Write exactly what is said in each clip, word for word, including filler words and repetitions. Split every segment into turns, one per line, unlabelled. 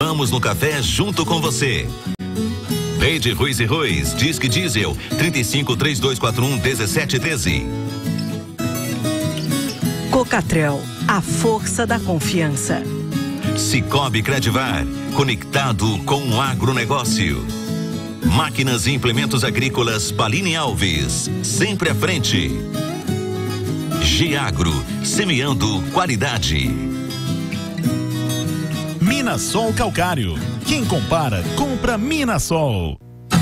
Vamos no café junto com você. Rede Ruiz e Ruiz, Disque Diesel, trinta e cinco, três dois quatro um, dezessete treze.
Cocatrel, a força da confiança.
Cicobi Credivar, conectado com o agronegócio. Máquinas e implementos agrícolas Paline Alves, sempre à frente. Giagro, semeando qualidade.
Minasol Calcário. Quem compara, compra Minasol.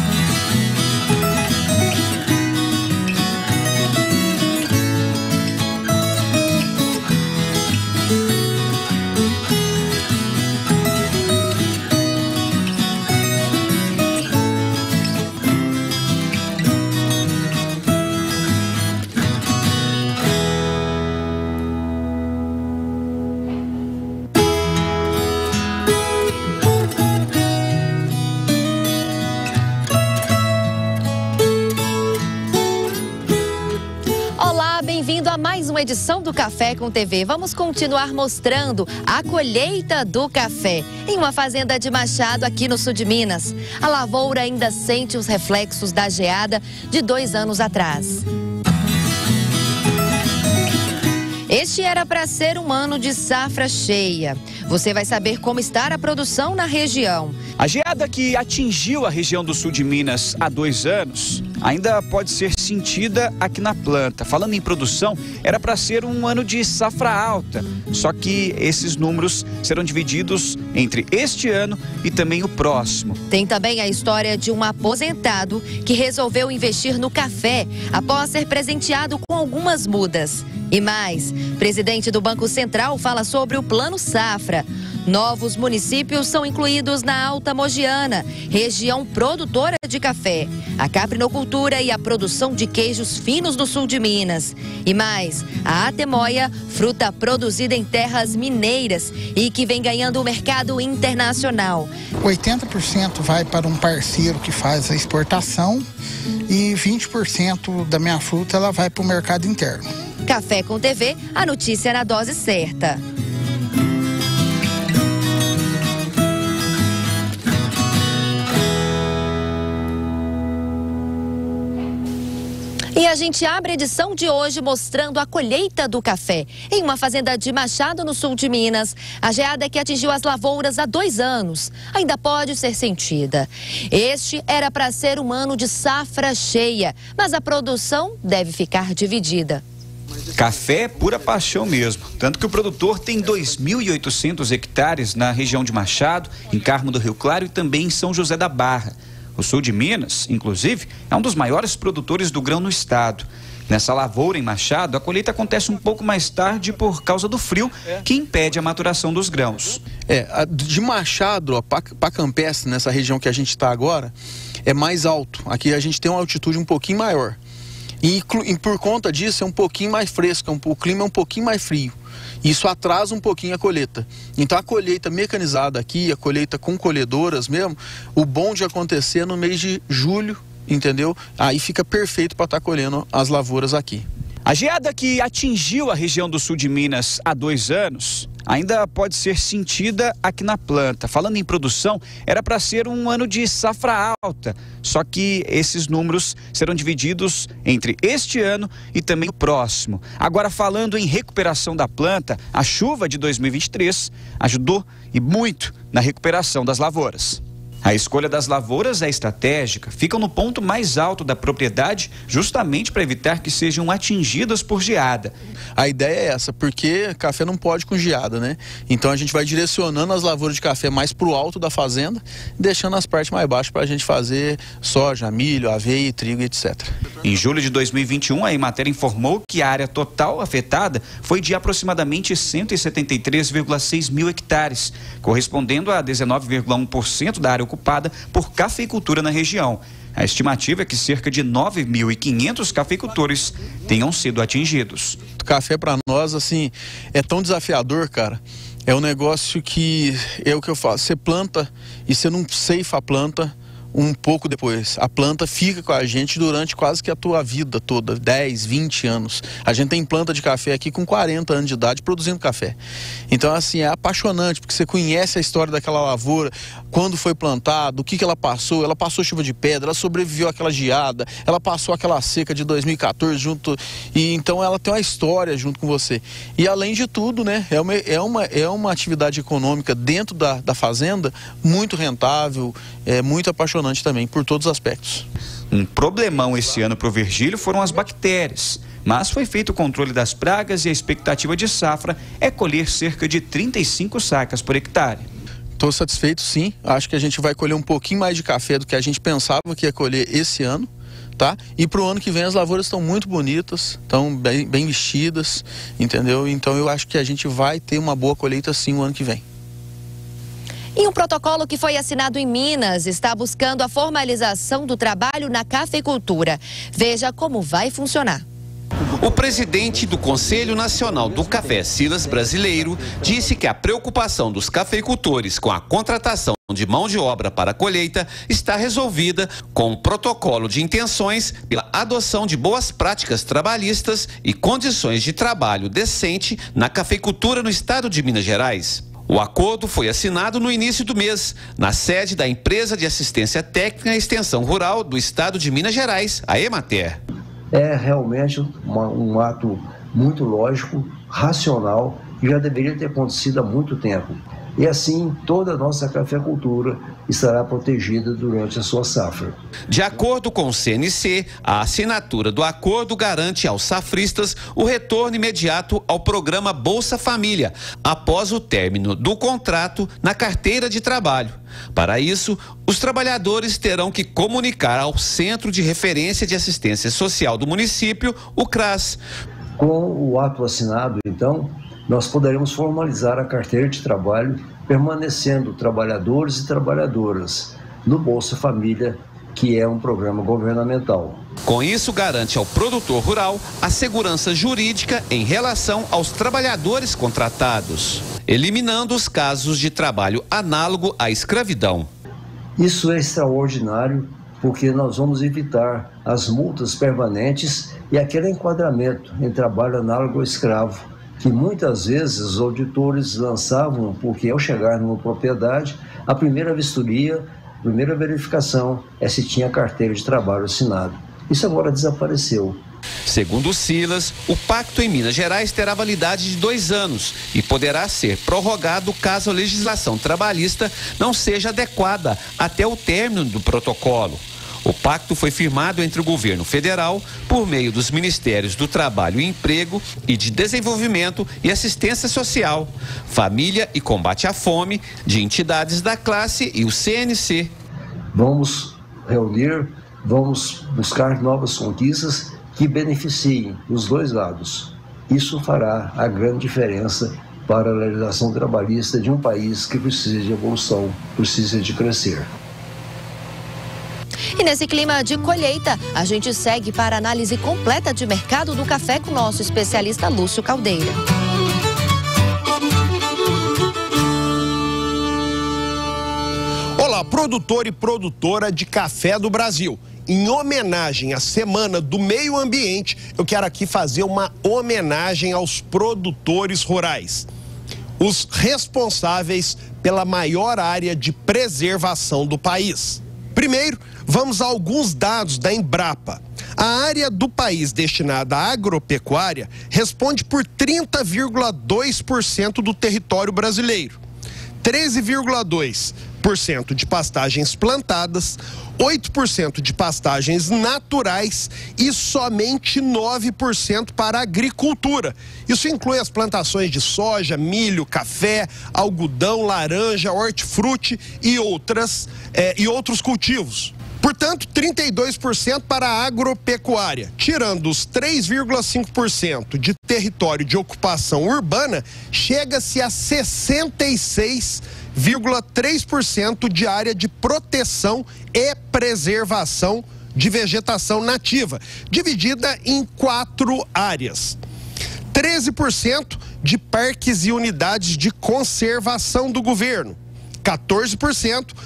Bem-vindo a mais uma edição do Café com T V. Vamos continuar mostrando a colheita do café em uma fazenda de Machado aqui no sul de Minas. A lavoura ainda sente os reflexos da geada de dois anos atrás. Este era para ser um ano de safra cheia. Você vai saber como está a produção na região.
A geada que atingiu a região do sul de Minas há dois anos ainda pode ser sentida aqui na planta. Falando em produção, era para ser um ano de safra alta. Só que esses números serão divididos entre este ano e também o próximo.
Tem também a história de um aposentado que resolveu investir no café após ser presenteado com algumas mudas. E mais, presidente do Banco Central fala sobre o Plano Safra. Novos municípios são incluídos na Alta Mogiana, região produtora de café, a caprinocultura e a produção de queijos finos do sul de Minas. E mais, a atemoia, fruta produzida em terras mineiras e que vem ganhando o mercado internacional.
oitenta por cento vai para um parceiro que faz a exportação e vinte por cento da minha fruta ela vai para o mercado interno.
Café com T V, a notícia na dose certa. E a gente abre a edição de hoje mostrando a colheita do café em uma fazenda de Machado, no sul de Minas. A geada que atingiu as lavouras há dois anos ainda pode ser sentida. Este era para ser um ano de safra cheia, mas a produção deve ficar dividida.
Café é pura paixão mesmo, tanto que o produtor tem dois mil e oitocentos hectares na região de Machado, em Carmo do Rio Claro e também em São José da Barra. O sul de Minas, inclusive, é um dos maiores produtores do grão no estado. Nessa lavoura em Machado, a colheita acontece um pouco mais tarde por causa do frio, que impede a maturação dos grãos.
É, de Machado para Campestre, nessa região que a gente está agora, é mais alto. Aqui a gente tem uma altitude um pouquinho maior. E, e por conta disso é um pouquinho mais fresco, um, o clima é um pouquinho mais frio. Isso atrasa um pouquinho a colheita. Então a colheita mecanizada aqui, a colheita com colhedoras mesmo, o bom de acontecer é no mês de julho, entendeu? Aí fica perfeito para estar colhendo as lavouras aqui.
A geada que atingiu a região do sul de Minas há dois anos ainda pode ser sentida aqui na planta. Falando em produção, era para ser um ano de safra alta. Só que esses números serão divididos entre este ano e também o próximo. Agora, falando em recuperação da planta, a chuva de dois mil e vinte e três ajudou e muito na recuperação das lavouras. A escolha das lavouras é estratégica, ficam no ponto mais alto da propriedade justamente para evitar que sejam atingidas por geada.
A ideia é essa, porque café não pode com geada, né? Então a gente vai direcionando as lavouras de café mais para o alto da fazenda, deixando as partes mais baixas para a gente fazer soja, milho, aveia, trigo, etcétera.
Em julho de dois mil e vinte e um, a Emater informou que a área total afetada foi de aproximadamente cento e setenta e três vírgula seis mil hectares, correspondendo a dezenove vírgula um por cento da área ocupada por cafeicultura na região. A estimativa é que cerca de nove mil e quinhentos cafeicultores tenham sido atingidos.
O café para nós, assim, é tão desafiador, cara. É um negócio que, é o que eu falo, você planta e você não ceifa a planta, um pouco depois. A planta fica com a gente durante quase que a tua vida toda, dez, vinte anos. A gente tem planta de café aqui com quarenta anos de idade produzindo café. Então, assim, é apaixonante, porque você conhece a história daquela lavoura, quando foi plantado, o que que ela passou. Ela passou chuva de pedra, ela sobreviveu àquela geada, ela passou aquela seca de dois mil e quatorze junto, e então ela tem uma história junto com você. E além de tudo, né, é uma, é uma, é uma atividade econômica dentro da, da fazenda muito rentável, é muito apaixonante também, por todos os aspectos.
Um problemão esse ano para o Virgílio foram as bactérias, mas foi feito o controle das pragas e a expectativa de safra é colher cerca de trinta e cinco sacas por hectare.
Estou satisfeito, sim. Acho que a gente vai colher um pouquinho mais de café do que a gente pensava que ia colher esse ano, tá? E para o ano que vem as lavouras estão muito bonitas, estão bem, bem vestidas, entendeu? Então eu acho que a gente vai ter uma boa colheita sim o ano que vem.
E um protocolo que foi assinado em Minas está buscando a formalização do trabalho na cafeicultura. Veja como vai funcionar.
O presidente do Conselho Nacional do Café, Silas Brasileiro, disse que a preocupação dos cafeicultores com a contratação de mão de obra para a colheita está resolvida com o protocolo de intenções pela adoção de boas práticas trabalhistas e condições de trabalho decente na cafeicultura no estado de Minas Gerais. O acordo foi assinado no início do mês, na sede da Empresa de Assistência Técnica e Extensão Rural do Estado de Minas Gerais, a Emater.
É realmente uma, um ato muito lógico, racional, que já deveria ter acontecido há muito tempo. E assim, toda a nossa cafeicultura estará protegida durante a sua safra.
De acordo com o C N C, a assinatura do acordo garante aos safristas o retorno imediato ao programa Bolsa Família, após o término do contrato na carteira de trabalho. Para isso, os trabalhadores terão que comunicar ao Centro de Referência de Assistência Social do município, o CRAS.
Com o ato assinado, então, nós poderemos formalizar a carteira de trabalho, permanecendo trabalhadores e trabalhadoras no Bolsa Família, que é um programa governamental.
Com isso, garante ao produtor rural a segurança jurídica em relação aos trabalhadores contratados, eliminando os casos de trabalho análogo à escravidão.
Isso é extraordinário, porque nós vamos evitar as multas permanentes e aquele enquadramento em trabalho análogo ao escravo, que muitas vezes os auditores lançavam, porque ao chegar numa propriedade, a primeira vistoria, a primeira verificação é se tinha carteira de trabalho assinado. Isso agora desapareceu.
Segundo o Silas, o pacto em Minas Gerais terá validade de dois anos e poderá ser prorrogado caso a legislação trabalhista não seja adequada até o término do protocolo. O pacto foi firmado entre o governo federal, por meio dos Ministérios do Trabalho e Emprego e de Desenvolvimento e Assistência Social, Família e Combate à Fome, de entidades da classe e o C N C.
Vamos reunir, vamos buscar novas conquistas que beneficiem os dois lados. Isso fará a grande diferença para a legislação trabalhista de um país que precisa de evolução, precisa de crescer.
E nesse clima de colheita, a gente segue para a análise completa de mercado do café com o nosso especialista Lúcio Caldeira.
Olá, produtor e produtora de café do Brasil. Em homenagem à Semana do Meio Ambiente, eu quero aqui fazer uma homenagem aos produtores rurais, os responsáveis pela maior área de preservação do país. Primeiro, vamos a alguns dados da Embrapa. A área do país destinada à agropecuária responde por trinta vírgula dois por cento do território brasileiro, treze vírgula dois por cento de pastagens plantadas, oito por cento de pastagens naturais e somente nove por cento para a agricultura. Isso inclui as plantações de soja, milho, café, algodão, laranja, hortifruti e, outras, eh, e outros cultivos. Portanto, trinta e dois por cento para a agropecuária. Tirando os três vírgula cinco por cento de território de ocupação urbana, chega-se a sessenta e seis vírgula três por cento de área de proteção e preservação de vegetação nativa, dividida em quatro áreas. treze por cento de parques e unidades de conservação do governo, quatorze por cento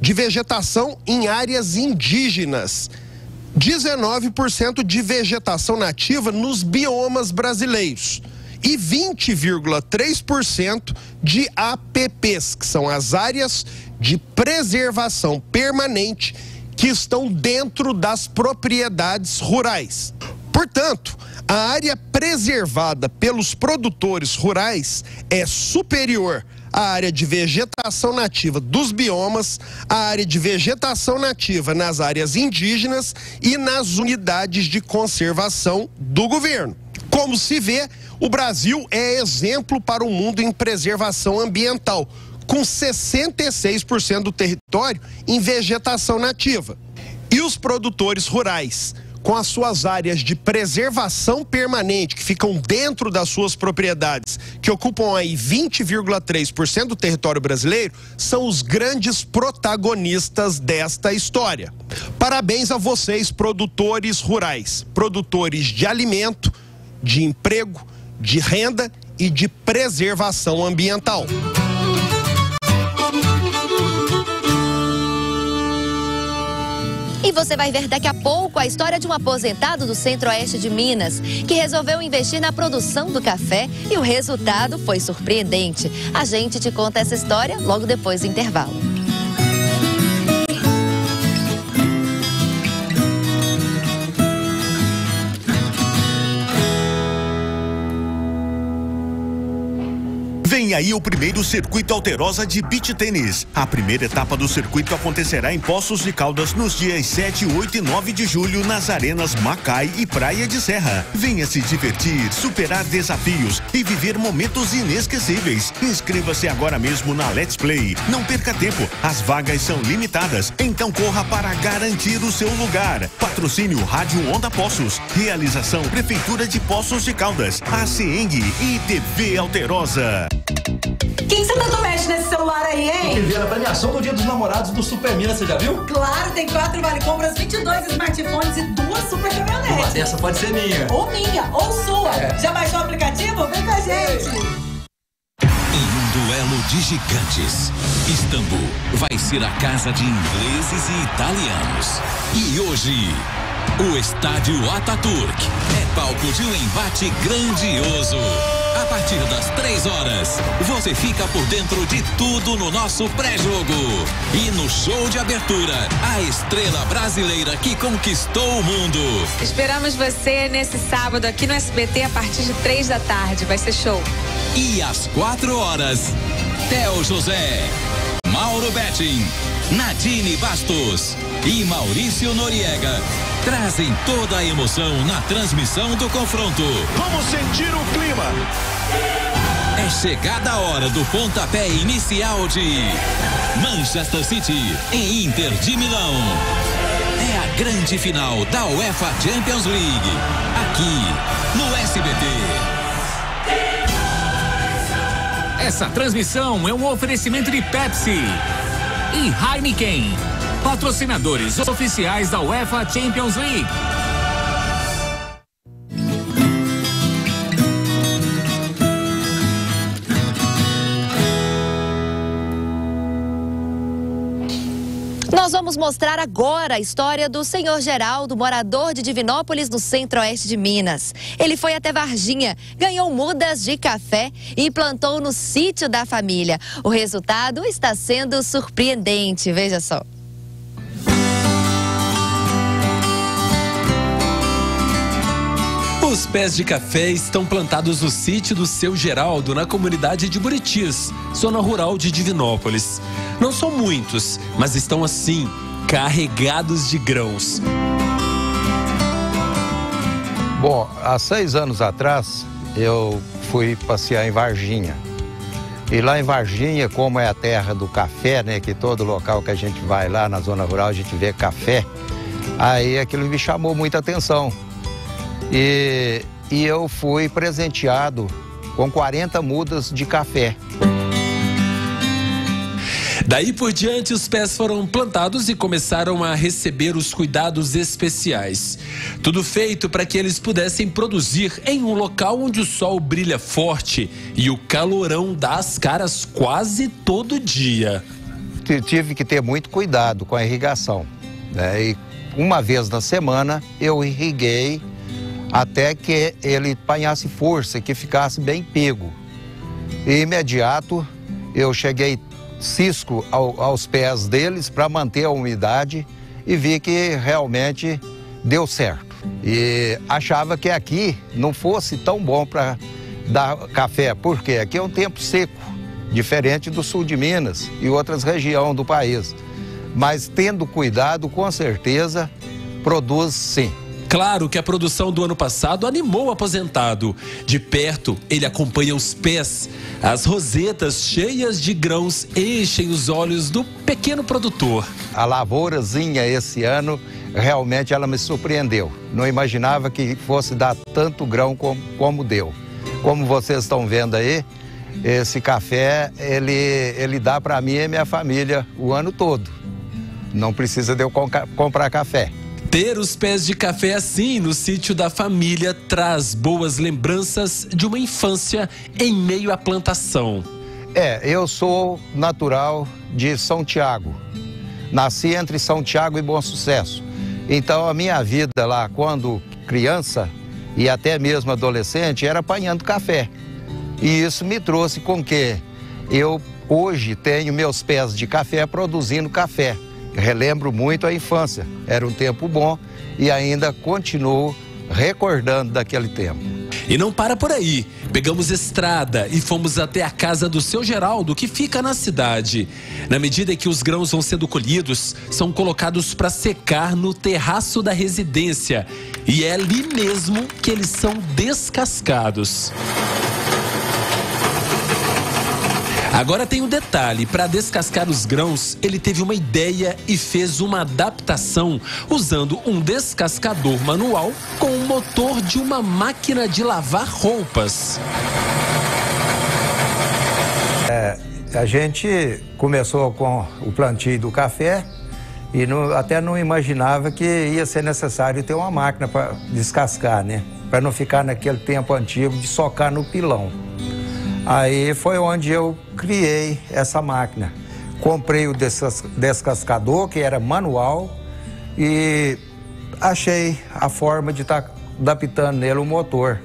de vegetação em áreas indígenas, dezenove por cento de vegetação nativa nos biomas brasileiros e vinte vírgula três por cento de A P Ps, que são as áreas de preservação permanente que estão dentro das propriedades rurais. Portanto, a área preservada pelos produtores rurais é superior à área de vegetação nativa dos biomas, à área de vegetação nativa nas áreas indígenas e nas unidades de conservação do governo. Como se vê, o Brasil é exemplo para o mundo em preservação ambiental, com sessenta e seis por cento do território em vegetação nativa. E os produtores rurais, com as suas áreas de preservação permanente, que ficam dentro das suas propriedades, que ocupam aí vinte vírgula três por cento do território brasileiro, são os grandes protagonistas desta história. Parabéns a vocês, produtores rurais, produtores de alimento, de emprego, de renda e de preservação ambiental.
E você vai ver daqui a pouco a história de um aposentado do Centro-Oeste de Minas que resolveu investir na produção do café e o resultado foi surpreendente. A gente te conta essa história logo depois do intervalo.
Vem aí o primeiro Circuito Alterosa de Beach Tênis. A primeira etapa do circuito acontecerá em Poços de Caldas nos dias sete, oito e nove de julho nas arenas Macai e Praia de Serra. Venha se divertir, superar desafios e viver momentos inesquecíveis. Inscreva-se agora mesmo na Let's Play. Não perca tempo, as vagas são limitadas, então corra para garantir o seu lugar. Patrocínio Rádio Onda Poços. Realização Prefeitura de Poços de Caldas, A C E N G e T V Alterosa.
Quem você tanto mexe nesse celular aí, hein?
Tô vendo a premiação do Dia dos Namorados do Super Minas, você já viu?
Claro, tem quatro vale-compras, vinte e dois smartphones e duas super caminhonetes.
Uma dessa pode ser minha.
Ou minha, ou sua. É. Já baixou o aplicativo? Vem com a gente.
Em um duelo de gigantes, Istambul vai ser a casa de ingleses e italianos. E hoje, o estádio Atatürk é palco de um embate grandioso. A partir das três horas, você fica por dentro de tudo no nosso pré-jogo. E no show de abertura, a estrela brasileira que conquistou o mundo.
Esperamos você nesse sábado aqui no S B T a partir de três da tarde. Vai ser show.
E às quatro horas, Theo José, Mauro Betting, Nadine Bastos e Maurício Noriega trazem toda a emoção na transmissão do confronto.
Vamos sentir o clima.
É chegada a hora do pontapé inicial de Manchester City e Inter de Milão. É a grande final da UEFA Champions League, aqui no S B T.
Essa transmissão é um oferecimento de Pepsi e Heineken, patrocinadores oficiais da UEFA Champions League.
Nós vamos mostrar agora a história do senhor Geraldo, morador de Divinópolis, no Centro-Oeste de Minas. Ele foi até Varginha, ganhou mudas de café e plantou no sítio da família. O resultado está sendo surpreendente, veja só.
Os pés de café estão plantados no sítio do seu Geraldo, na comunidade de Buritis, zona rural de Divinópolis. Não são muitos, mas estão assim, carregados de grãos.
Bom, há seis anos atrás, eu fui passear em Varginha. E lá em Varginha, como é a terra do café, né, que todo local que a gente vai lá na zona rural a gente vê café, aí aquilo me chamou muita atenção. E, e eu fui presenteado com quarenta mudas de café.
Daí por diante, os pés foram plantados e começaram a receber os cuidados especiais. Tudo feito para que eles pudessem produzir em um local onde o sol brilha forte e o calorão dá as caras quase todo dia.
tive que ter muito cuidado com a irrigação, né? E uma vez na semana eu irriguei até que ele apanhasse força, que ficasse bem pego. E imediato eu cheguei cisco ao, aos pés deles para manter a umidade e vi que realmente deu certo. E achava que aqui não fosse tão bom para dar café, porque aqui é um tempo seco, diferente do sul de Minas e outras regiões do país. Mas tendo cuidado, com certeza, produz sim.
Claro que a produção do ano passado animou o aposentado. De perto, ele acompanha os pés. As rosetas cheias de grãos enchem os olhos do pequeno produtor.
A lavourazinha esse ano, realmente ela me surpreendeu. Não imaginava que fosse dar tanto grão como, como deu. Como vocês estão vendo aí, esse café, ele, ele dá para mim e minha família o ano todo. Não precisa de eu comprar café.
Ter os pés de café assim no sítio da família traz boas lembranças de uma infância em meio à plantação.
É, eu sou natural de São Tiago. Nasci entre São Tiago e Bom Sucesso. Então a minha vida lá, quando criança e até mesmo adolescente, era apanhando café. E isso me trouxe com que eu hoje tenho meus pés de café produzindo café. Relembro muito a infância, era um tempo bom e ainda continuo recordando daquele tempo.
E não para por aí, pegamos estrada e fomos até a casa do seu Geraldo, que fica na cidade. Na medida em que os grãos vão sendo colhidos, são colocados para secar no terraço da residência. E é ali mesmo que eles são descascados. Agora tem um detalhe, para descascar os grãos, ele teve uma ideia e fez uma adaptação usando um descascador manual com o motor de uma máquina de lavar roupas.
É, a gente começou com o plantio do café e não, até não imaginava que ia ser necessário ter uma máquina para descascar, né? Para não ficar naquele tempo antigo de socar no pilão. Aí foi onde eu criei essa máquina. Comprei o descascador, que era manual, e achei a forma de estar adaptando nele o motor.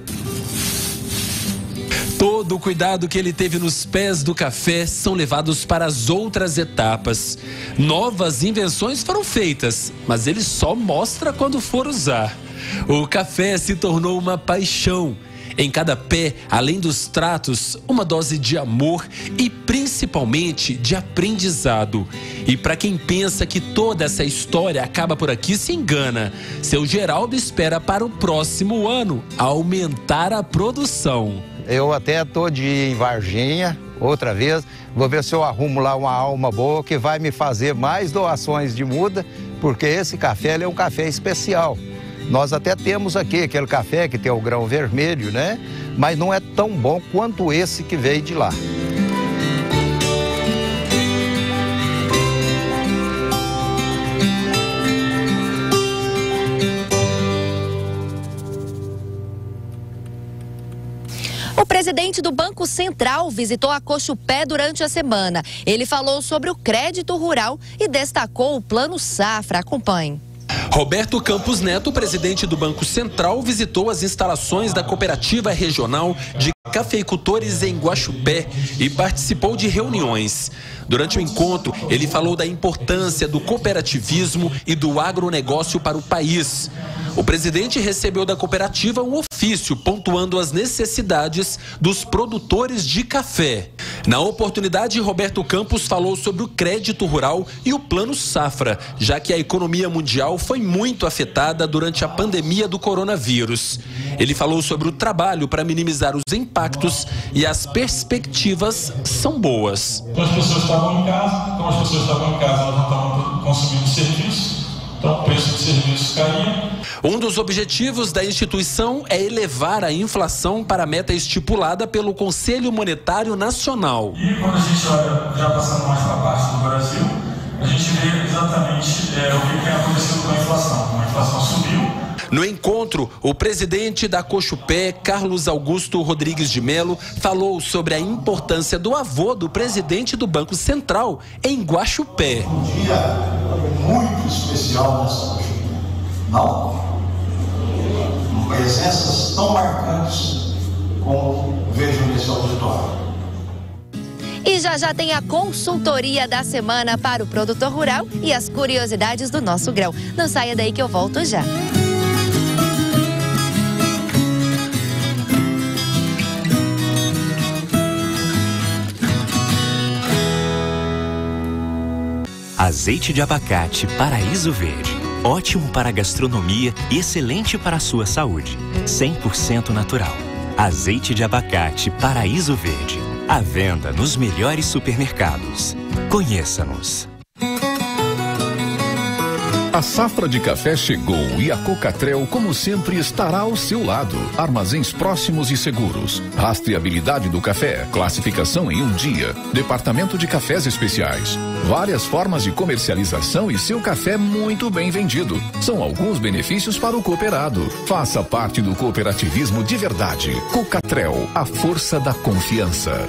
Todo o cuidado que ele teve nos pés do café são levados para as outras etapas. Novas invenções foram feitas, mas ele só mostra quando for usar. O café se tornou uma paixão. Em cada pé, além dos tratos, uma dose de amor e principalmente de aprendizado. E para quem pensa que toda essa história acaba por aqui, se engana. Seu Geraldo espera para o próximo ano aumentar a produção.
Eu até estou de ir em Varginha, outra vez. Vou ver se eu arrumo lá uma alma boa que vai me fazer mais doações de muda, porque esse café ele é um café especial. Nós até temos aqui aquele café que tem o grão vermelho, né? Mas não é tão bom quanto esse que veio de lá.
O presidente do Banco Central visitou a Cochupé durante a semana. Ele falou sobre o crédito rural e destacou o Plano Safra. Acompanhe.
Roberto Campos Neto, presidente do Banco Central, visitou as instalações da Cooperativa Regional de Cafeicultores em Guaxupé e participou de reuniões. Durante o encontro, ele falou da importância do cooperativismo e do agronegócio para o país. O presidente recebeu da cooperativa um ofício pontuando as necessidades dos produtores de café. Na oportunidade, Roberto Campos falou sobre o crédito rural e o Plano Safra, já que a economia mundial foi muito afetada durante a pandemia do coronavírus. Ele falou sobre o trabalho para minimizar os impactos e as perspectivas são boas.
Então as pessoas estavam em casa, então as pessoas estavam em casa, elas não estavam consumindo serviço, então o preço de serviços caía.
Um dos objetivos da instituição é elevar a inflação para a meta estipulada pelo Conselho Monetário Nacional.
E quando a gente olha, já passando mais para a parte do Brasil, a gente vê exatamente é, o que tem acontecido com a inflação. A inflação subiu.
No encontro, encontro, o presidente da Cochupé, Carlos Augusto Rodrigues de Melo, falou sobre a importância do avô do presidente do Banco Central em Guaxupé.
Um dia muito especial nessa Cochupé. Não, presenças tão marcantes como vejo nesse auditório.
E já já tem a consultoria da semana para o produtor rural e as curiosidades do nosso grão. Não saia daí que eu volto já.
Azeite de abacate Paraíso Verde. Ótimo para a gastronomia e excelente para a sua saúde. cem por cento natural. Azeite de abacate Paraíso Verde. À venda nos melhores supermercados. Conheça-nos.
A safra de café chegou e a Cocatrel, como sempre, estará ao seu lado. Armazéns próximos e seguros. Rastreabilidade do café. Classificação em um dia. Departamento de cafés especiais. Várias formas de comercialização e seu café muito bem vendido. São alguns benefícios para o cooperado. Faça parte do cooperativismo de verdade. Cocatrel, a força da confiança.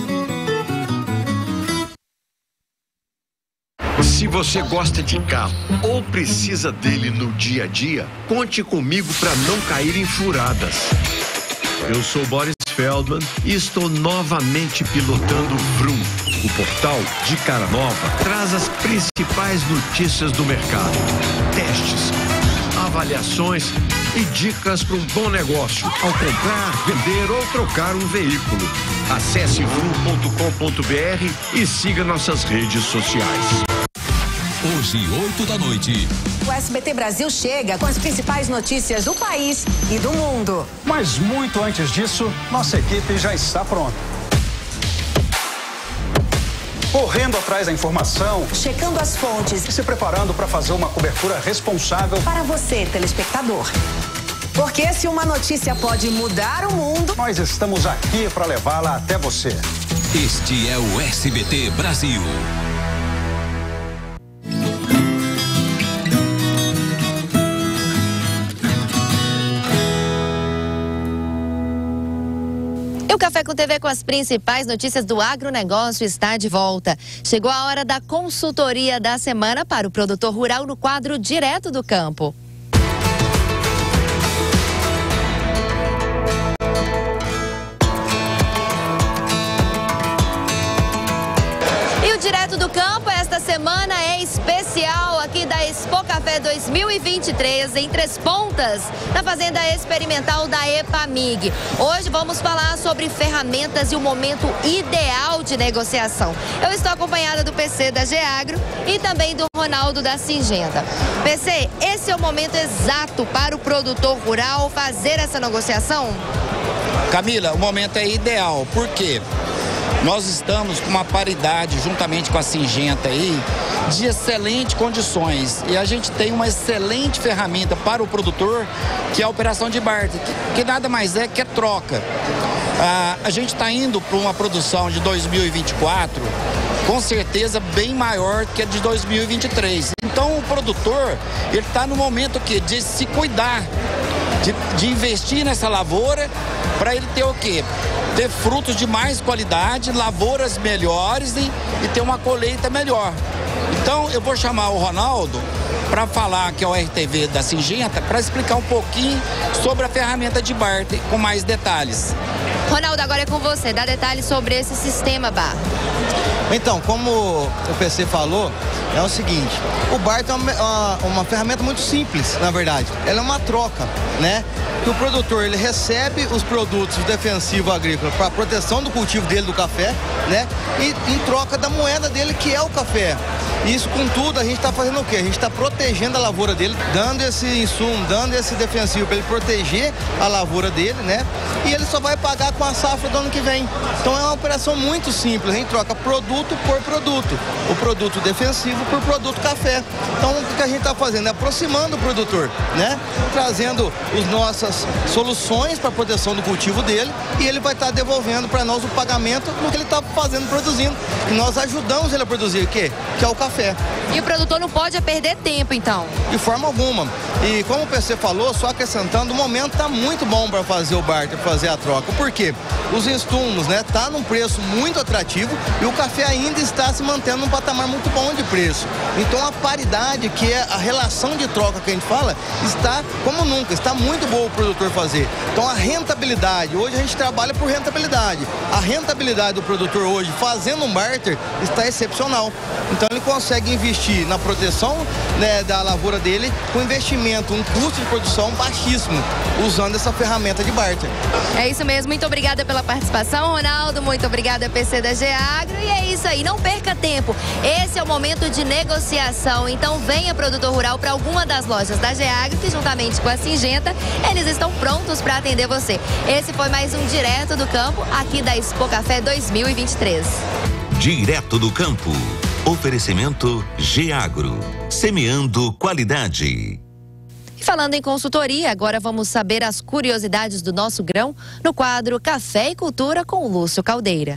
Se você gosta de carro ou precisa dele no dia a dia, conte comigo para não cair em furadas. Eu sou Boris Feldman e estou novamente pilotando o Vroom. O portal Dica Nova traz as principais notícias do mercado, testes, avaliações e dicas para um bom negócio ao comprar, vender ou trocar um veículo. Acesse vroom ponto com ponto br e siga nossas redes sociais.
Hoje, oito da noite.
O S B T Brasil chega com as principais notícias do país e do mundo.
Mas muito antes disso, nossa equipe já está pronta. Correndo atrás da informação,
checando as fontes
e se preparando para fazer uma cobertura responsável
para você, telespectador. Porque se uma notícia pode mudar o mundo,
nós estamos aqui para levá-la até você.
Este é o S B T Brasil.
E o Café com T V com as principais notícias do agronegócio está de volta. Chegou a hora da consultoria da semana para o produtor rural no quadro Direto do Campo. E o Direto do Campo esta semana é especial aqui da Expo Café dois mil e vinte e três em Três Pontas, na Fazenda Experimental da EPAMIG. Hoje vamos falar sobre ferramentas e o momento ideal de negociação. Eu estou acompanhada do P C da Geagro e também do Ronaldo da Singenta. P C, esse é o momento exato para o produtor rural fazer essa negociação?
Camila, o momento é ideal, por quê? Nós estamos com uma paridade, juntamente com a Singenta aí, de excelentes condições. E a gente tem uma excelente ferramenta para o produtor, que é a operação de barter, que, que nada mais é que é troca. Ah, a gente está indo para uma produção de dois mil e vinte e quatro, com certeza bem maior que a de dois mil e vinte e três. Então o produtor, ele está no momento que de se cuidar, de, de investir nessa lavoura, para ele ter o quê? Ter frutos de mais qualidade, lavouras melhores e, e ter uma colheita melhor. Então eu vou chamar o Ronaldo para falar, que é o R T V da Singenta, para explicar um pouquinho sobre a ferramenta de barter com mais detalhes.
Ronaldo, agora é com você, dá detalhes sobre esse sistema barter.
Então, como o P C falou, é o seguinte, o barter é uma, uma, uma ferramenta muito simples, na verdade. Ela é uma troca, né? Que o produtor, ele recebe os produtos defensivos agrícolas para a proteção do cultivo dele, do café, né? E em troca da moeda dele, que é o café. Isso, contudo, a gente está fazendo o quê? A gente está protegendo a lavoura dele, dando esse insumo, dando esse defensivo para ele proteger a lavoura dele, né? E ele só vai pagar com a safra do ano que vem. Então é uma operação muito simples, a gente troca produto por produto. O produto defensivo por produto café. Então o que a gente está fazendo? É aproximando o produtor, né? Trazendo as nossas soluções para a proteção do cultivo dele e ele vai estar tá devolvendo para nós o pagamento no que ele está fazendo, produzindo. E nós ajudamos ele a produzir o quê? Que é o café. café.
E o produtor não pode perder tempo, então?
De forma alguma. E como o P C falou, só acrescentando, o momento está muito bom para fazer o barter, fazer a troca. Por quê? Os insumos, né, tá num preço muito atrativo e o café ainda está se mantendo num patamar muito bom de preço. Então a paridade, que é a relação de troca que a gente fala, está como nunca, está muito boa o produtor fazer. Então a rentabilidade, hoje a gente trabalha por rentabilidade. A rentabilidade do produtor hoje fazendo um barter está excepcional. Então ele consegue investir na proteção, né, da lavoura dele com investimento, um custo de produção baixíssimo, usando essa ferramenta de barter.
É isso mesmo, muito obrigada pela participação, Ronaldo, muito obrigada, P C da Geagro, e é isso aí, não perca tempo, esse é o momento de negociação, então venha, produtor rural, para alguma das lojas da Geagro, que juntamente com a Singenta, eles estão prontos para atender você. Esse foi mais um Direto do Campo, aqui da Expo Café dois mil e vinte e três.
Direto do Campo, oferecimento Geagro, semeando qualidade.
E falando em consultoria, agora vamos saber as curiosidades do nosso grão no quadro Café e Cultura com o Lúcio Caldeira.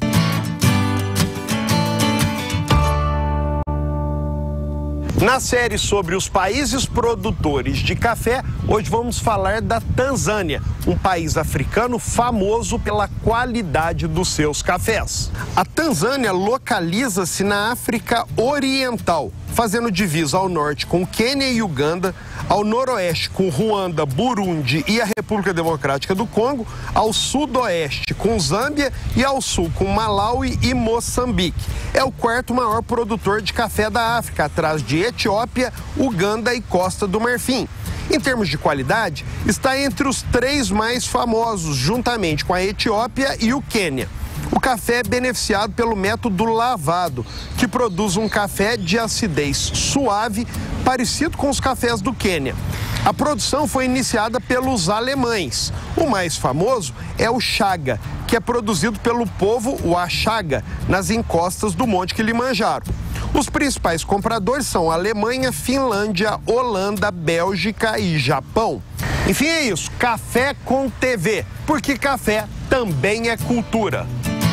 Na série sobre os países produtores de café, hoje vamos falar da Tanzânia, um país africano famoso pela qualidade dos seus cafés. A Tanzânia localiza-se na África Oriental, fazendo divisa ao norte com Quênia e Uganda, ao noroeste com Ruanda, Burundi e a República Democrática do Congo, ao sudoeste com Zâmbia e ao sul com Malawi e Moçambique. É o quarto maior produtor de café da África, atrás de Etiópia, Uganda e Costa do Marfim. Em termos de qualidade, está entre os três mais famosos, juntamente com a Etiópia e o Quênia. O café é beneficiado pelo método lavado, que produz um café de acidez suave, parecido com os cafés do Quênia. A produção foi iniciada pelos alemães. O mais famoso é o chaga, que é produzido pelo povo Washaga, nas encostas do Monte Kilimanjaro. Os principais compradores são Alemanha, Finlândia, Holanda, Bélgica e Japão. Enfim, é isso. Café com T V, porque café também é cultura.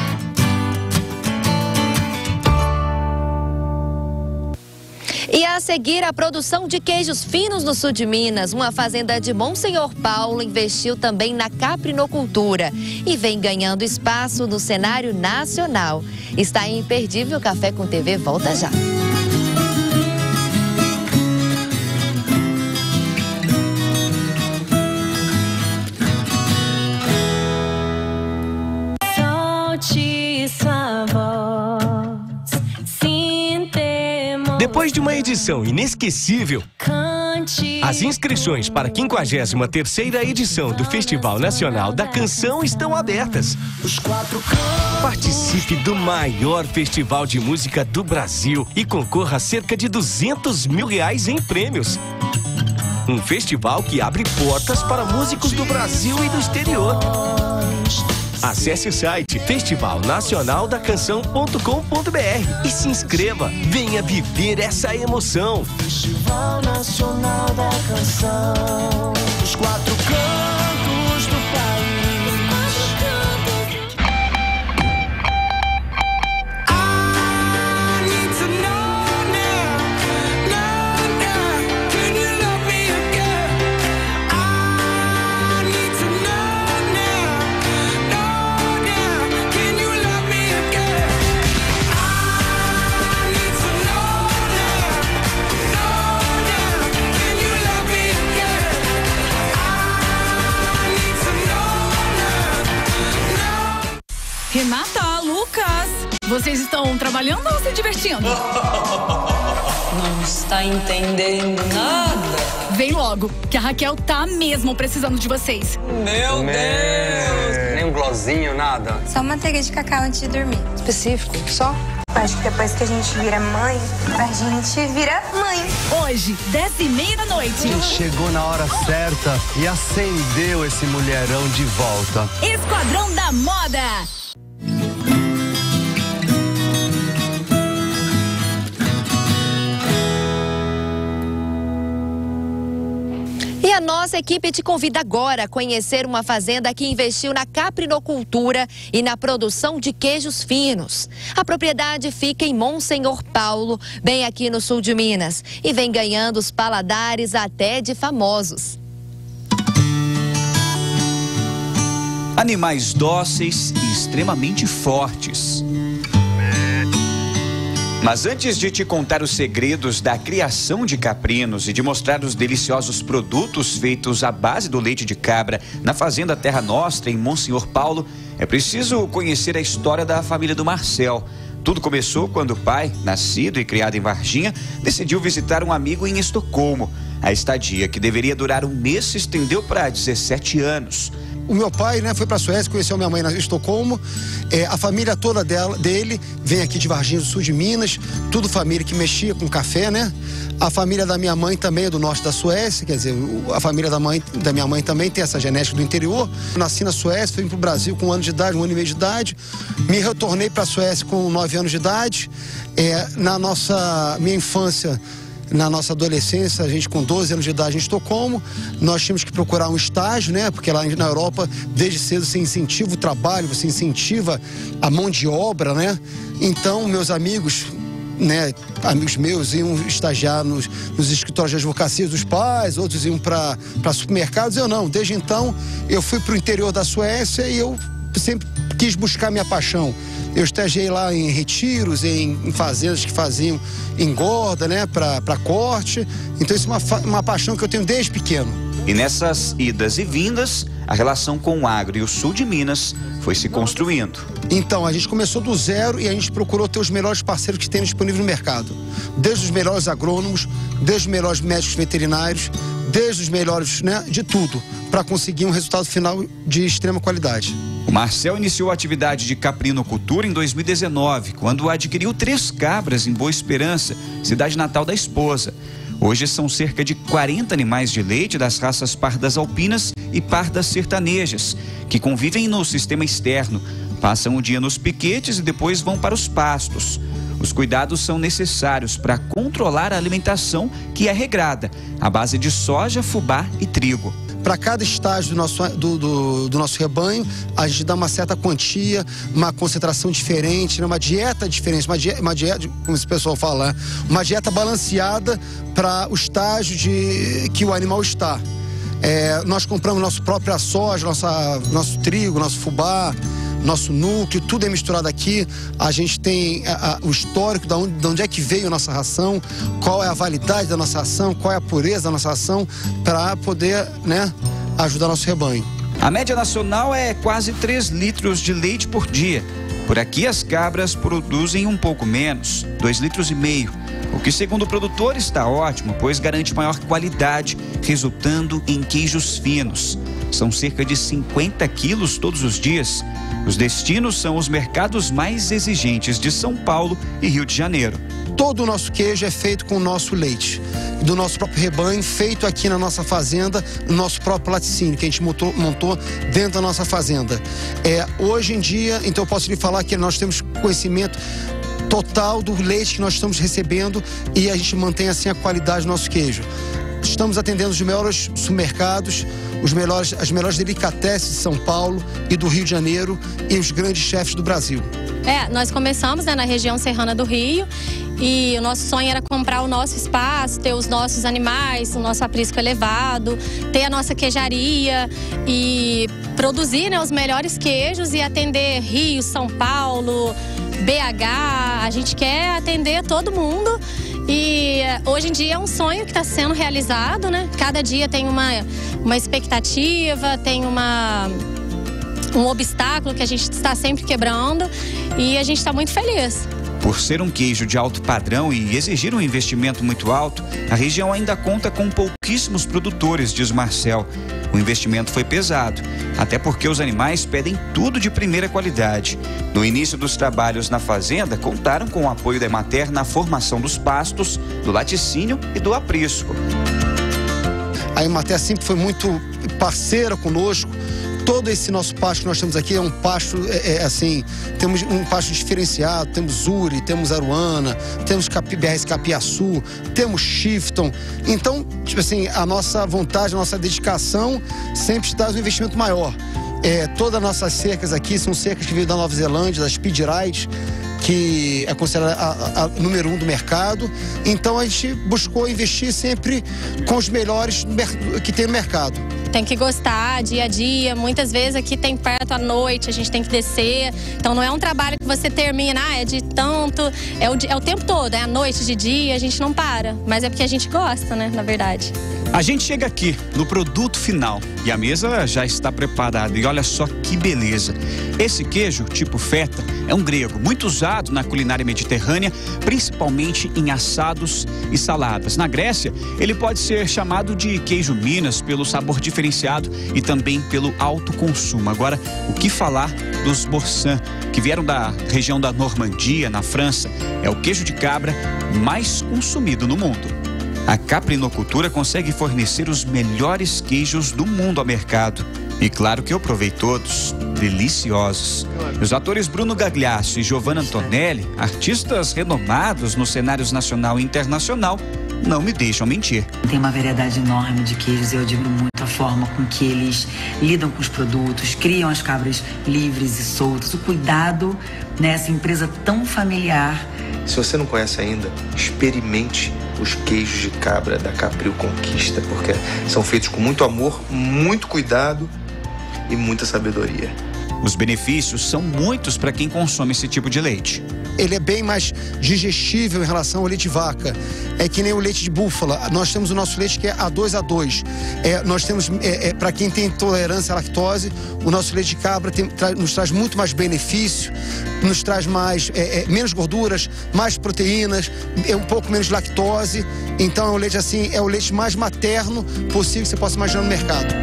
E a seguir, a produção de queijos finos no sul de Minas. Uma fazenda de Monsenhor Paulo investiu também na caprinocultura e vem ganhando espaço no cenário nacional. Está imperdível. Café com T V volta já.
Solte sua voz. Depois de uma edição inesquecível, as inscrições para a quinquagésima terceira edição do Festival Nacional da Canção estão abertas. Participe do maior festival de música do Brasil e concorra a cerca de duzentos mil reais em prêmios. Um festival que abre portas para músicos do Brasil e do exterior. Acesse o site festival nacional da canção ponto com ponto br e se inscreva. Venha viver essa emoção. Festival Nacional da Canção. Os quatro cantos do país.
Renata, Lucas, vocês estão trabalhando ou se divertindo?
Não está entendendo nada.
Vem logo, que a Raquel tá mesmo precisando de vocês.
Meu Deus!
Nem um glossinho, nada.
Só manteiga de cacau antes de dormir.
Específico, só?
Acho que depois que a gente vira mãe, a gente vira mãe.
Hoje, dez e meia da noite.
Chegou na hora certa e acendeu esse mulherão de volta.
Esquadrão da Moda.
E a nossa equipe te convida agora a conhecer uma fazenda que investiu na caprinocultura e na produção de queijos finos. A propriedade fica em Monsenhor Paulo, bem aqui no sul de Minas, e vem ganhando os paladares até de famosos.
Animais dóceis e extremamente fortes. Mas antes de te contar os segredos da criação de caprinos e de mostrar os deliciosos produtos feitos à base do leite de cabra na Fazenda Terra Nostra, em Monsenhor Paulo, é preciso conhecer a história da família do Marcel. Tudo começou quando o pai, nascido e criado em Varginha, decidiu visitar um amigo em Estocolmo. A estadia, que deveria durar um mês, se estendeu para dezessete anos.
O meu pai, né, foi para a Suécia, conheceu minha mãe em Estocolmo. É, a família toda dela, dele vem aqui de Varginha do sul de Minas. Tudo família que mexia com café, né? A família da minha mãe também é do norte da Suécia. Quer dizer, a família da, mãe, da minha mãe também tem essa genética do interior. Eu nasci na Suécia, fui para o Brasil com um ano de idade, um ano e meio de idade. Me retornei para a Suécia com nove anos de idade. É, na nossa minha infância... Na nossa adolescência, a gente com doze anos de idade em Estocolmo, nós tínhamos que procurar um estágio, né? Porque lá na Europa, desde cedo, você incentiva o trabalho, você incentiva a mão de obra, né? Então, meus amigos, né? Amigos meus iam estagiar nos, nos escritórios de advocacia dos pais, outros iam para supermercados. Eu não. Desde então, eu fui para o interior da Suécia e eu sempre quis buscar minha paixão. Eu estagiei lá em retiros, em, em fazendas que faziam engorda, né, para corte. Então isso é uma, uma paixão que eu tenho desde pequeno.
E nessas idas e vindas, a relação com o agro e o sul de Minas foi se construindo.
Então, a gente começou do zero e a gente procurou ter os melhores parceiros que tem disponível no mercado. Desde os melhores agrônomos, desde os melhores médicos veterinários, desde os melhores, né, de tudo, para conseguir um resultado final de extrema qualidade.
O Marcel iniciou a atividade de caprinocultura em dois mil e dezenove, quando adquiriu três cabras em Boa Esperança, cidade natal da esposa. Hoje são cerca de quarenta animais de leite das raças pardas alpinas e pardas sertanejas, que convivem no sistema externo, passam o dia nos piquetes e depois vão para os pastos. Os cuidados são necessários para controlar a alimentação, que é regrada, à base de soja, fubá e trigo.
Para cada estágio do nosso, do, do, do nosso rebanho, a gente dá uma certa quantia, uma concentração diferente, né? Uma dieta diferente, uma dieta, uma dieta, como esse pessoal fala, uma dieta balanceada para o estágio de, que o animal está. É, nós compramos nossa própria soja, nossa, nosso trigo, nosso fubá, nosso núcleo, tudo é misturado aqui. A gente tem a, a, o histórico de onde, de onde é que veio a nossa ração, qual é a validade da nossa ração, qual é a pureza da nossa ração, para poder, né, ajudar nosso rebanho.
A média nacional é quase três litros de leite por dia. Por aqui as cabras produzem um pouco menos, dois litros e meio. O que, segundo o produtor, está ótimo, pois garante maior qualidade, resultando em queijos finos. São cerca de cinquenta quilos todos os dias. Os destinos são os mercados mais exigentes de São Paulo e Rio de Janeiro.
Todo o nosso queijo é feito com o nosso leite, do nosso próprio rebanho, feito aqui na nossa fazenda, no nosso próprio laticínio, que a gente montou, montou dentro da nossa fazenda. É, hoje em dia, então eu posso lhe falar que nós temos conhecimento total do leite que nós estamos recebendo e a gente mantém assim a qualidade do nosso queijo. Estamos atendendo os melhores supermercados, os melhores, as melhores delicatesses de São Paulo e do Rio de Janeiro e os grandes chefes do Brasil.
É, nós começamos, né, na região serrana do Rio e o nosso sonho era comprar o nosso espaço, ter os nossos animais, o nosso aprisco elevado, ter a nossa queijaria e produzir, né, os melhores queijos e atender Rio, São Paulo, B H. A gente quer atender todo mundo. E hoje em dia é um sonho que está sendo realizado, né? Cada dia tem uma, uma expectativa, tem uma, um obstáculo que a gente está sempre quebrando e a gente está muito feliz.
Por ser um queijo de alto padrão e exigir um investimento muito alto, a região ainda conta com pouquíssimos produtores, diz Marcel. O investimento foi pesado, até porque os animais pedem tudo de primeira qualidade. No início dos trabalhos na fazenda, contaram com o apoio da Emater na formação dos pastos, do laticínio e do aprisco.
A Emater sempre foi muito parceira conosco, Todo esse nosso pasto que nós temos aqui é um pasto, é, é, assim, temos um pasto diferenciado, temos Uri, temos Aruana, temos Capi, B R S Capiaçu, temos Shifton. Então, tipo assim, a nossa vontade, a nossa dedicação sempre está no investimento maior. É, todas as nossas cercas aqui são cercas que veio da Nova Zelândia, da Speed Ride, que é considerada a, a, a número um do mercado. Então a gente buscou investir sempre com os melhores que tem no mercado.
Tem que gostar dia a dia. Muitas vezes aqui tem perto à noite, a gente tem que descer. Então não é um trabalho que você termina, ah, é de tanto, é o, é o tempo todo, é à noite, de dia, a gente não para. Mas é porque a gente gosta, né, na verdade.
A gente chega aqui no produto final e a mesa já está preparada. E olha só que beleza. Esse queijo, tipo feta, é um grego muito usado na culinária mediterrânea, principalmente em assados e saladas. Na Grécia, ele pode ser chamado de queijo Minas pelo sabor diferenciado e também pelo alto consumo. Agora, o que falar dos Boursin, que vieram da região da Normandia, na França? É o queijo de cabra mais consumido no mundo. A caprinocultura consegue fornecer os melhores queijos do mundo ao mercado. E claro que eu provei todos, deliciosos. Os atores Bruno Gagliasso e Giovanna Antonelli, artistas renomados nos cenários nacional e internacional, não me deixam mentir.
Tem uma variedade enorme de queijos e eu admiro muito a forma com que eles lidam com os produtos, criam as cabras livres e soltas, o cuidado nessa empresa tão familiar.
Se você não conhece ainda, experimente os queijos de cabra da Capril Conquista, porque são feitos com muito amor, muito cuidado e muita sabedoria.
Os benefícios são muitos para quem consome esse tipo de leite.
Ele é bem mais digestível em relação ao leite de vaca. É que nem o leite de búfala. Nós temos o nosso leite que é A dois A dois. É, nós temos, é, é, para quem tem intolerância à lactose, o nosso leite de cabra tem, tra, nos traz muito mais benefício, nos traz mais, é, é, menos gorduras, mais proteínas, é um pouco menos lactose. Então é um leite assim, é o leite mais materno possível que você possa imaginar no mercado.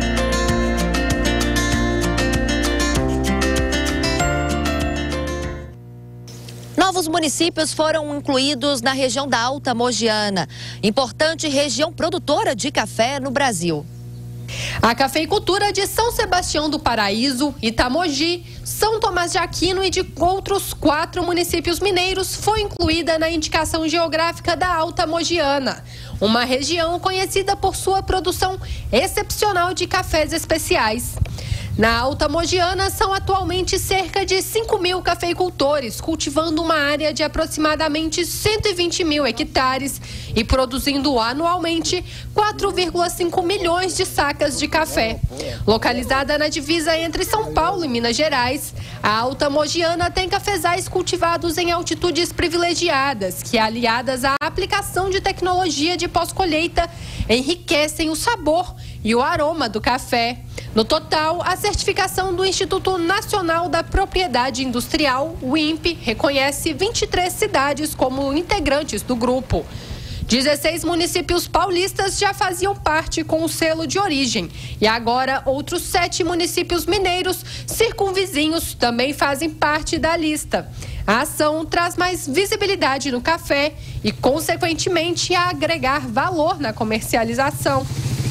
Novos municípios foram incluídos na região da Alta Mogiana, importante região produtora de café no Brasil.
A cafeicultura de São Sebastião do Paraíso, Itamogi, São Tomás de Aquino e de outros quatro municípios mineiros foi incluída na indicação geográfica da Alta Mogiana, uma região conhecida por sua produção excepcional de cafés especiais. Na Alta Mogiana são atualmente cerca de cinco mil cafeicultores, cultivando uma área de aproximadamente cento e vinte mil hectares e produzindo anualmente quatro vírgula cinco milhões de sacas de café. Localizada na divisa entre São Paulo e Minas Gerais, a Alta Mogiana tem cafezais cultivados em altitudes privilegiadas, que, aliadas à aplicação de tecnologia de pós-colheita, enriquecem o sabor e o aroma do café. No total, a certificação do Instituto Nacional da Propriedade Industrial, o I N P, reconhece vinte e três cidades como integrantes do grupo. dezesseis municípios paulistas já faziam parte com o selo de origem e agora outros sete municípios mineiros circunvizinhos também fazem parte da lista. A ação traz mais visibilidade no café e, consequentemente, a agregar valor na comercialização.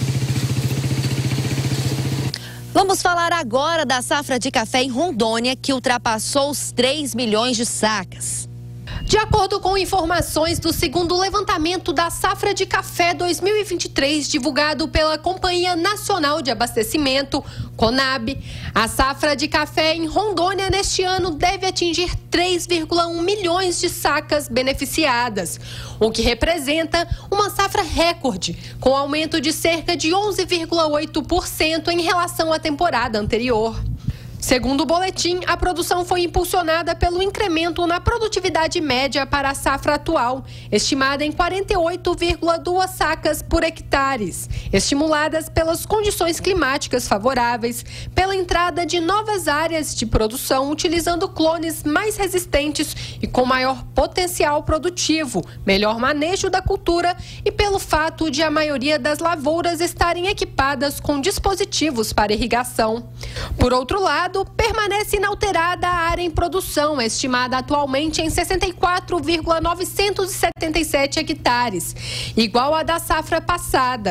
Vamos falar agora da safra de café em Rondônia, que ultrapassou os três milhões de sacas.
De acordo com informações do segundo levantamento da safra de café dois mil e vinte e três, divulgado pela Companhia Nacional de Abastecimento, Conab, a safra de café em Rondônia neste ano deve atingir três vírgula um milhões de sacas beneficiadas, o que representa uma safra recorde, com aumento de cerca de onze vírgula oito por cento em relação à temporada anterior. Segundo o boletim, a produção foi impulsionada pelo incremento na produtividade média para a safra atual, estimada em quarenta e oito vírgula duas sacas por hectares, estimuladas pelas condições climáticas favoráveis, pela entrada de novas áreas de produção utilizando clones mais resistentes e com maior potencial produtivo, melhor manejo da cultura e pelo fato de a maioria das lavouras estarem equipadas com dispositivos para irrigação. Por outro lado, permanece inalterada a área em produção, estimada atualmente em sessenta e quatro vírgula novecentos e setenta e sete hectares, igual à da safra passada.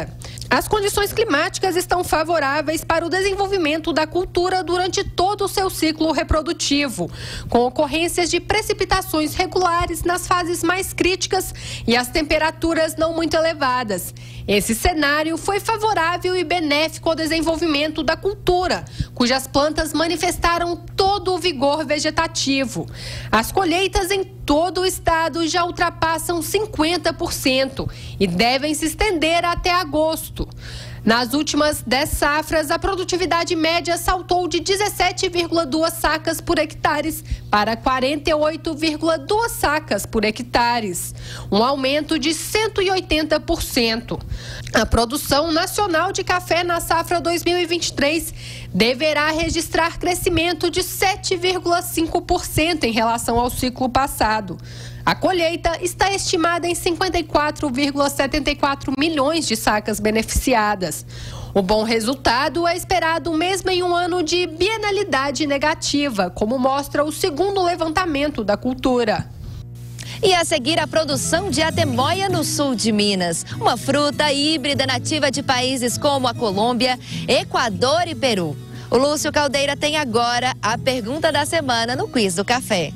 As condições climáticas estão favoráveis para o desenvolvimento da cultura durante todo o seu ciclo reprodutivo, com ocorrências de precipitações regulares nas fases mais críticas e as temperaturas não muito elevadas. Esse cenário foi favorável e benéfico ao desenvolvimento da cultura, cujas plantas manifestaram todo o vigor vegetativo. As colheitas em todo o estado já ultrapassam cinquenta por cento e devem se estender até agosto. Nas últimas dez safras, a produtividade média saltou de dezessete vírgula duas sacas por hectares para quarenta e oito vírgula duas sacas por hectares, um aumento de cento e oitenta por cento. A produção nacional de café na safra dois mil e vinte e três deverá registrar crescimento de sete vírgula cinco por cento em relação ao ciclo passado. A colheita está estimada em cinquenta e quatro vírgula setenta e quatro milhões de sacas beneficiadas. O bom resultado é esperado mesmo em um ano de bienalidade negativa, como mostra o segundo levantamento da cultura.
E a seguir, a produção de atemoia no sul de Minas, uma fruta híbrida nativa de países como a Colômbia, Equador e Peru. O Lúcio Caldeira tem agora a pergunta da semana no Quiz do Café.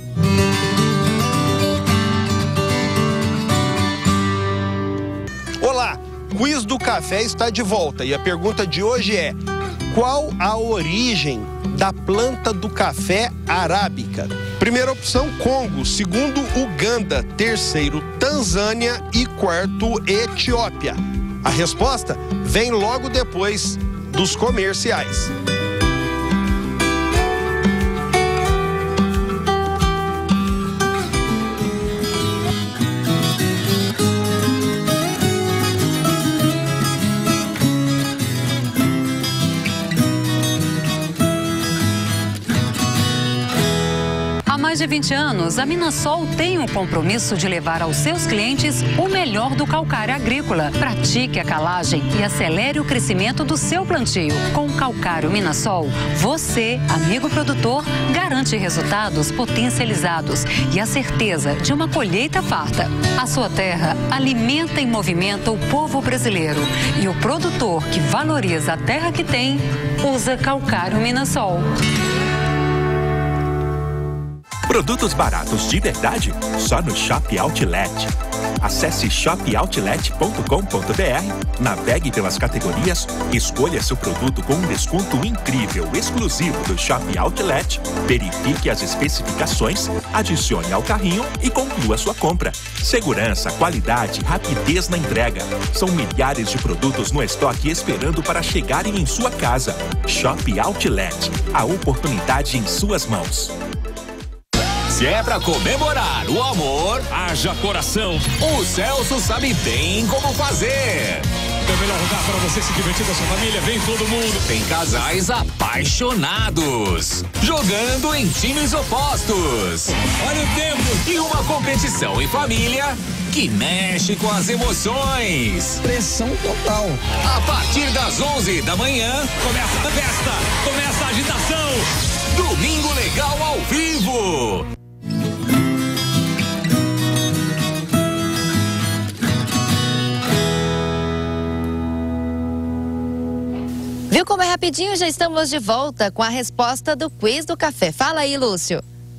Olá, Quiz do Café está de volta e a pergunta de hoje é: qual a origem da planta do café arábica? Primeira opção, Congo. Segundo, Uganda. Terceiro, Tanzânia. E quarto, Etiópia. A resposta vem logo depois dos comerciais.
Há mais de vinte anos, a Minasol tem o compromisso de levar aos seus clientes o melhor do calcário agrícola. Pratique a calagem e acelere o crescimento do seu plantio. Com o calcário Minasol, você, amigo produtor, garante resultados potencializados e a certeza de uma colheita farta. A sua terra alimenta e movimenta o povo brasileiro. E o produtor que valoriza a terra que tem, usa calcário Minasol.
Produtos baratos de verdade só no Shop Outlet. Acesse shop outlet ponto com ponto br, navegue pelas categorias, escolha seu produto com um desconto incrível exclusivo do Shop Outlet, verifique as especificações, adicione ao carrinho e conclua sua compra. Segurança, qualidade, rapidez na entrega. São milhares de produtos no estoque esperando para chegarem em sua casa. Shop Outlet, a oportunidade em suas mãos.
Se é pra comemorar o amor, haja coração. O Celso sabe bem como fazer.
É o melhor lugar para você se divertir com a sua família. Vem todo mundo.
Tem casais apaixonados, jogando em times opostos. Olha o tempo. E uma competição em família que mexe com as emoções.
Pressão total.
A partir das onze da manhã,
começa a festa, começa a agitação.
Domingo Legal ao vivo.
Viu como é rapidinho? Já estamos de volta com a resposta do Quiz do Café. Fala aí, Lúcio.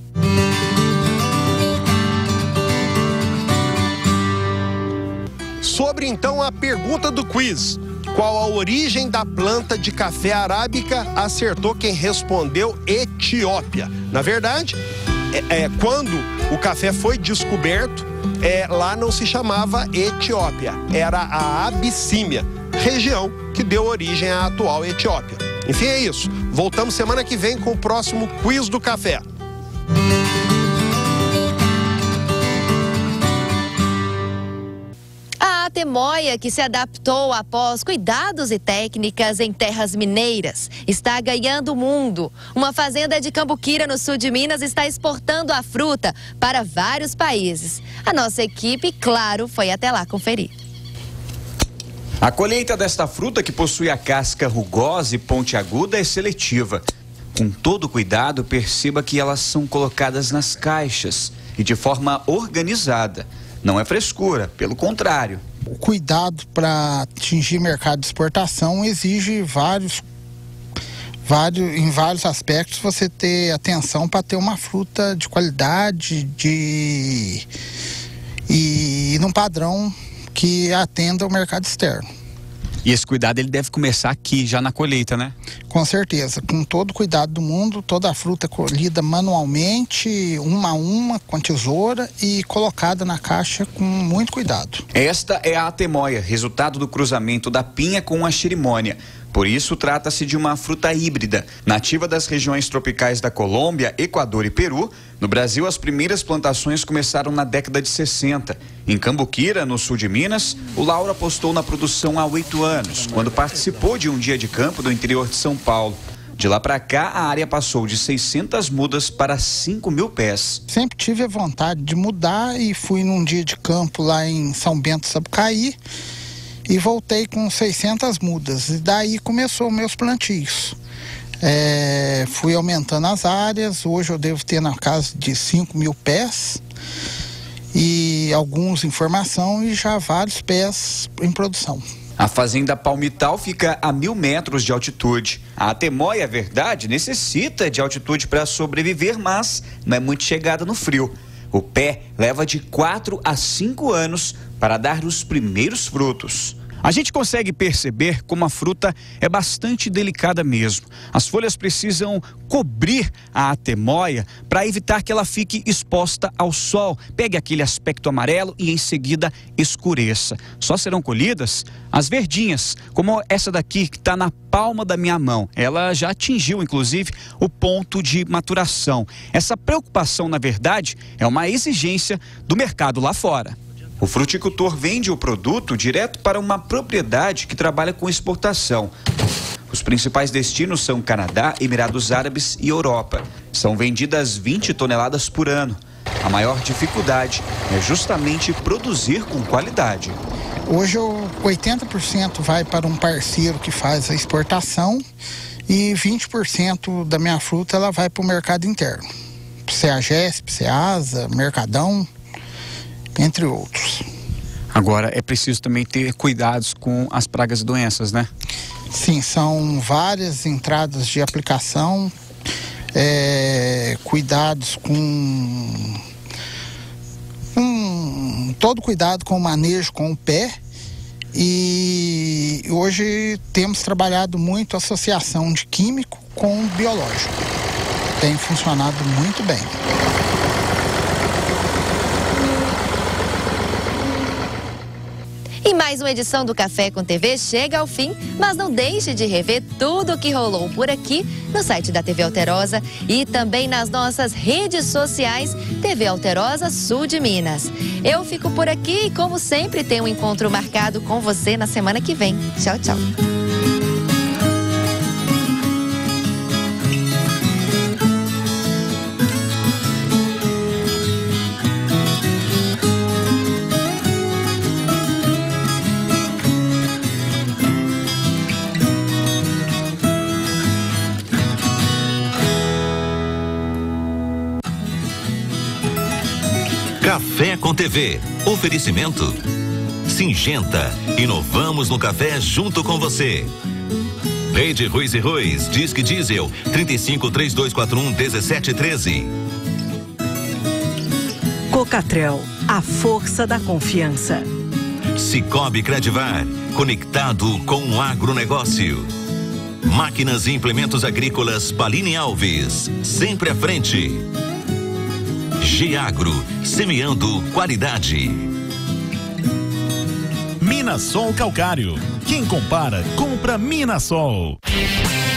Sobre então a pergunta do quiz: qual a origem da planta de café arábica? Acertou quem respondeu Etiópia. Na verdade, é, é, quando o café foi descoberto, é, lá não se chamava Etiópia, era a Abissínia, região que deu origem à atual Etiópia. Enfim, é isso. Voltamos semana que vem com o próximo Quiz do Café.
A atemoia, que se adaptou após cuidados e técnicas em terras mineiras, está ganhando o mundo. Uma fazenda de Cambuquira, no sul de Minas, está exportando a fruta para vários países. A nossa equipe, claro, foi até lá conferir.
A colheita desta fruta, que possui a casca rugosa e pontiaguda, é seletiva. Com todo cuidado, perceba que elas são colocadas nas caixas e de forma organizada. Não é frescura, pelo contrário,
O cuidado para atingir mercado de exportação exige vários, vários, em vários aspectos, você ter atenção para ter uma fruta de qualidade de, e num padrão que atenda o mercado externo.
E esse cuidado ele deve começar aqui, já na colheita, né?
Com certeza, com todo o cuidado do mundo, toda a fruta colhida manualmente, uma a uma, com tesoura e colocada na caixa com muito cuidado.
Esta é a atemoia, resultado do cruzamento da pinha com a xirimônia. Por isso, trata-se de uma fruta híbrida, nativa das regiões tropicais da Colômbia, Equador e Peru. No Brasil, as primeiras plantações começaram na década de sessenta. Em Cambuquira, no sul de Minas, o Lauro apostou na produção há oito anos, quando participou de um dia de campo do interior de São Paulo. De lá para cá, a área passou de seiscentas mudas para cinco mil pés.
Sempre tive a vontade de mudar e fui num dia de campo lá em São Bento, Sapucaí, e voltei com seiscentas mudas. E daí começou meus plantios. É, fui aumentando as áreas, hoje eu devo ter na casa de cinco mil pés. E alguns em formação e já vários pés em produção.
A fazenda Palmital fica a mil metros de altitude. A atemoia, é verdade, necessita de altitude para sobreviver, mas não é muito chegada no frio. O pé leva de quatro a cinco anos para dar os primeiros frutos. A gente consegue perceber como a fruta é bastante delicada mesmo. As folhas precisam cobrir a atemoia para evitar que ela fique exposta ao sol, pegue aquele aspecto amarelo e em seguida escureça. Só serão colhidas as verdinhas, como essa daqui que está na palma da minha mão. Ela já atingiu, inclusive, o ponto de maturação. Essa preocupação, na verdade, é uma exigência do mercado lá fora. O fruticultor vende o produto direto para uma propriedade que trabalha com exportação. Os principais destinos são Canadá, Emirados Árabes e Europa. São vendidas vinte toneladas por ano. A maior dificuldade é justamente produzir com qualidade.
Hoje oitenta por cento vai para um parceiro que faz a exportação e vinte por cento da minha fruta ela vai para o mercado interno. Ceagesp, Ceasa, Mercadão, entre outros.
Agora, é preciso também ter cuidados com as pragas e doenças, né?
Sim, são várias entradas de aplicação, é, cuidados com, com todo cuidado com o manejo com o pé. E hoje temos trabalhado muito a associação de químico com biológico. Tem funcionado muito bem.
E mais uma edição do Café com T V chega ao fim, mas não deixe de rever tudo o que rolou por aqui no site da T V Alterosa e também nas nossas redes sociais T V Alterosa Sul de Minas. Eu fico por aqui e, como sempre, tenho um encontro marcado com você na semana que vem. Tchau, tchau.
Café com T V. Oferecimento Singenta. Inovamos no café junto com você. Rede Ruiz e Ruiz. Disque Diesel trinta e cinco, três dois quatro um, dezessete treze.
Cocatrel, a força da confiança.
Cicobi Credivar. Conectado com o agronegócio. Máquinas e implementos agrícolas Paline Alves. Sempre à frente. Giagro, semeando qualidade.
Minasol Calcário. Quem compara, compra Minasol.